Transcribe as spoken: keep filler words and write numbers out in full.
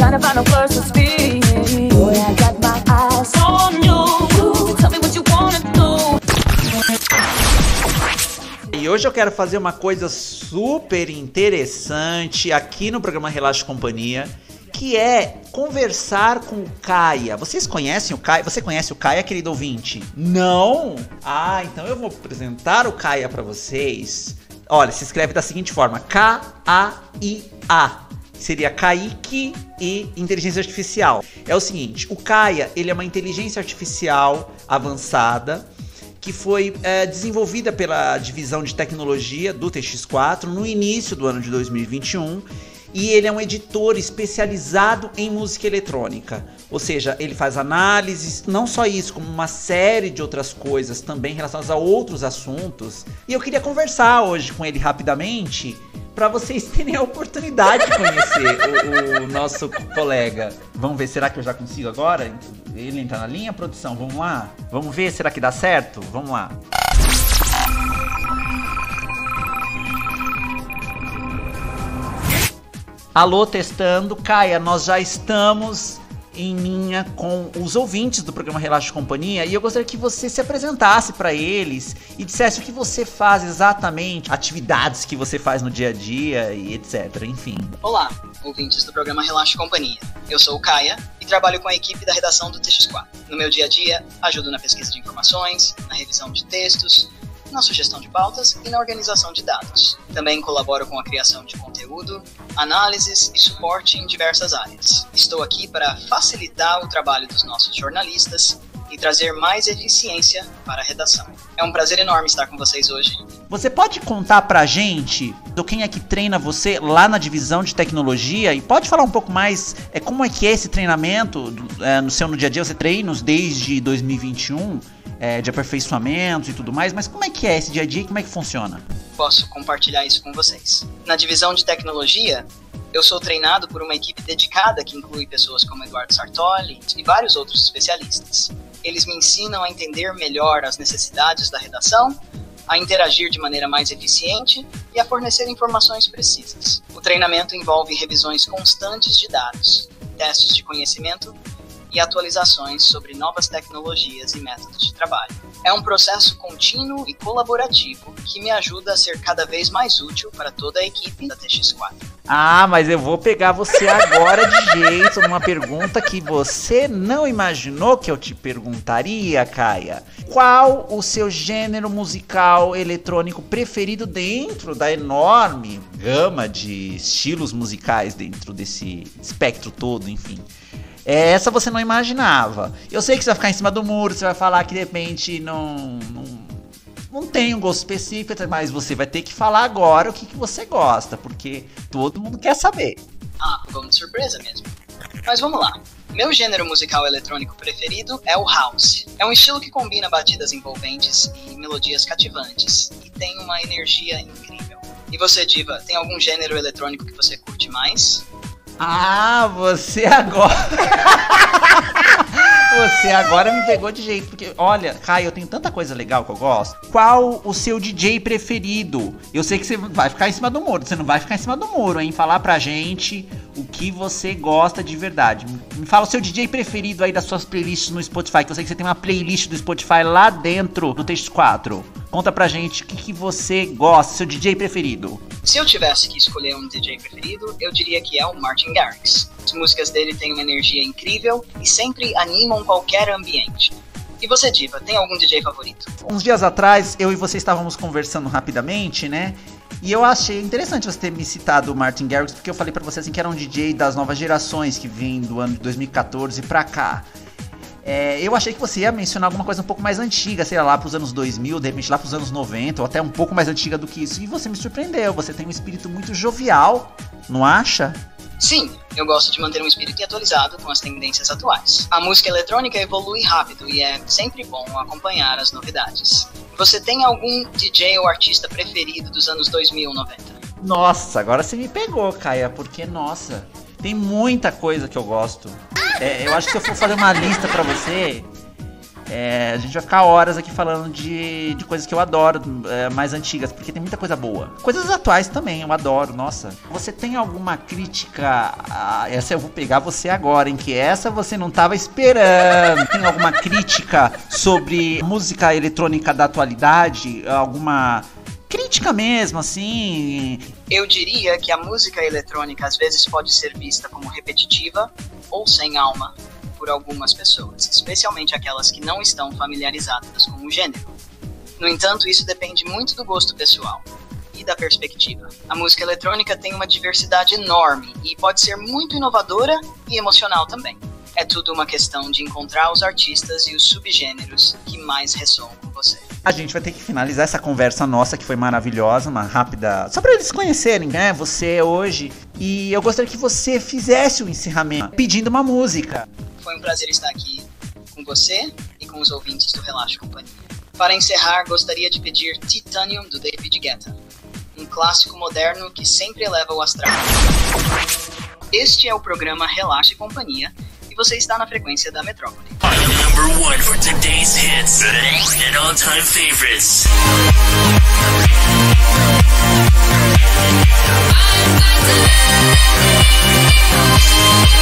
trying to find no words to speak. Boy, I got my eyes on you. Tell me what you wanna do. E hoje eu quero fazer uma coisa super interessante aqui no programa Relaxa Companhia, que é conversar com o Caia. Vocês conhecem o Caia? Você conhece o Caia, querido ouvinte? Não? Ah, então eu vou apresentar o Caia pra vocês. Olha, se escreve da seguinte forma: K A I A. Seria Kaique e inteligência artificial. É o seguinte, o Caia, ele é uma inteligência artificial avançada que foi é, desenvolvida pela divisão de tecnologia do T X quatro no início do ano de dois mil e vinte e um. E ele é um editor especializado em música eletrônica. Ou seja, ele faz análises, não só isso, como uma série de outras coisas também relacionadas a outros assuntos. E eu queria conversar hoje com ele rapidamente, para vocês terem a oportunidade de conhecer o, o nosso colega. Vamos ver, será que eu já consigo agora? Ele entra na linha, produção, vamos lá? Vamos ver, será que dá certo? Vamos lá. Alô, testando. Caia, nós já estamos em linha com os ouvintes do programa Relaxa Companhia e eu gostaria que você se apresentasse para eles e dissesse o que você faz exatamente, atividades que você faz no dia a dia e etc, enfim. Olá, ouvintes do programa Relaxa Companhia. Eu sou o Caia e trabalho com a equipe da redação do T X quatro. No meu dia a dia, ajudo na pesquisa de informações, na revisão de textos, na sugestão de pautas e na organização de dados. Também colaboro com a criação de conteúdo, análises e suporte em diversas áreas. Estou aqui para facilitar o trabalho dos nossos jornalistas e trazer mais eficiência para a redação. É um prazer enorme estar com vocês hoje. Você pode contar pra gente do quem é que treina você lá na divisão de tecnologia? E pode falar um pouco mais, é, como é que é esse treinamento é, no seu no dia a dia? Você treina desde dois mil e vinte e um? É, de aperfeiçoamentos e tudo mais, mas como é que é esse dia a dia e como é que funciona? Posso compartilhar isso com vocês. Na divisão de tecnologia, eu sou treinado por uma equipe dedicada que inclui pessoas como Eduardo Sartoli e vários outros especialistas. Eles me ensinam a entender melhor as necessidades da redação, a interagir de maneira mais eficiente e a fornecer informações precisas. O treinamento envolve revisões constantes de dados, testes de conhecimento e atualizações sobre novas tecnologias e métodos de trabalho. É um processo contínuo e colaborativo que me ajuda a ser cada vez mais útil para toda a equipe da T X quatro. Ah, mas eu vou pegar você agora de jeito numa pergunta que você não imaginou que eu te perguntaria, Caia. Qual o seu gênero musical eletrônico preferido dentro da enorme gama de estilos musicais dentro desse espectro todo, enfim? Essa você não imaginava. Eu sei que você vai ficar em cima do muro, você vai falar que de repente não, não, não tem um gosto específico, mas você vai ter que falar agora o que, que você gosta, porque todo mundo quer saber. Ah, vamos de surpresa mesmo. Mas vamos lá. Meu gênero musical eletrônico preferido é o House. É um estilo que combina batidas envolventes e melodias cativantes, e tem uma energia incrível. E você, Diva, tem algum gênero eletrônico que você curte mais? Ah, você agora... Você agora me pegou de jeito, porque, olha, Caio, eu tenho tanta coisa legal que eu gosto. Qual o seu D J preferido? Eu sei que você vai ficar em cima do muro, você não vai ficar em cima do muro, hein? Falar pra gente o que você gosta de verdade. Me fala o seu D J preferido aí das suas playlists no Spotify, que eu sei que você tem uma playlist do Spotify lá dentro do T X quatro. Conta pra gente o que, que você gosta, seu D J preferido. Se eu tivesse que escolher um D J preferido, eu diria que é o Martin Garrix. As músicas dele têm uma energia incrível e sempre animam qualquer ambiente. E você, Diva, tem algum D J favorito? Uns dias atrás, eu e você estávamos conversando rapidamente, né? E eu achei interessante você ter me citado o Martin Garrix, porque eu falei pra você assim que era um D J das novas gerações que vem do ano de dois mil e catorze pra cá. É, eu achei que você ia mencionar alguma coisa um pouco mais antiga, sei lá, lá pros anos dois mil, de repente lá pros anos noventa, ou até um pouco mais antiga do que isso. E você me surpreendeu, você tem um espírito muito jovial, não acha? Sim, eu gosto de manter um espírito atualizado com as tendências atuais. A música eletrônica evolui rápido e é sempre bom acompanhar as novidades. Você tem algum D J ou artista preferido dos anos dois mil ou noventa? Nossa, agora você me pegou, Caia, porque, nossa, tem muita coisa que eu gosto. É, eu acho que se eu for fazer uma lista pra você, É, a gente vai ficar horas aqui falando de, de coisas que eu adoro, é, mais antigas, porque tem muita coisa boa. Coisas atuais também, eu adoro, nossa. Você tem alguma crítica? Ah, essa eu vou pegar você agora, hein? Que essa você não tava esperando. Tem alguma crítica sobre música eletrônica da atualidade? Alguma crítica mesmo, assim? Eu diria que a música eletrônica às vezes pode ser vista como repetitiva ou sem alma por algumas pessoas, especialmente aquelas que não estão familiarizadas com o gênero. No entanto, isso depende muito do gosto pessoal e da perspectiva. A música eletrônica tem uma diversidade enorme e pode ser muito inovadora e emocional também. É tudo uma questão de encontrar os artistas e os subgêneros que mais ressoam com você. A gente vai ter que finalizar essa conversa nossa, que foi maravilhosa, uma rápida... Só pra eles conhecerem, né, você hoje. E eu gostaria que você fizesse o encerramento pedindo uma música. Foi um prazer estar aqui com você e com os ouvintes do Relaxe Companhia. Para encerrar, gostaria de pedir Titanium, do David Guetta, um clássico moderno que sempre eleva o astral. Este é o programa Relaxe Companhia e você está na frequência da Metrópole. Number one for today's hits and all-time favorites. I'm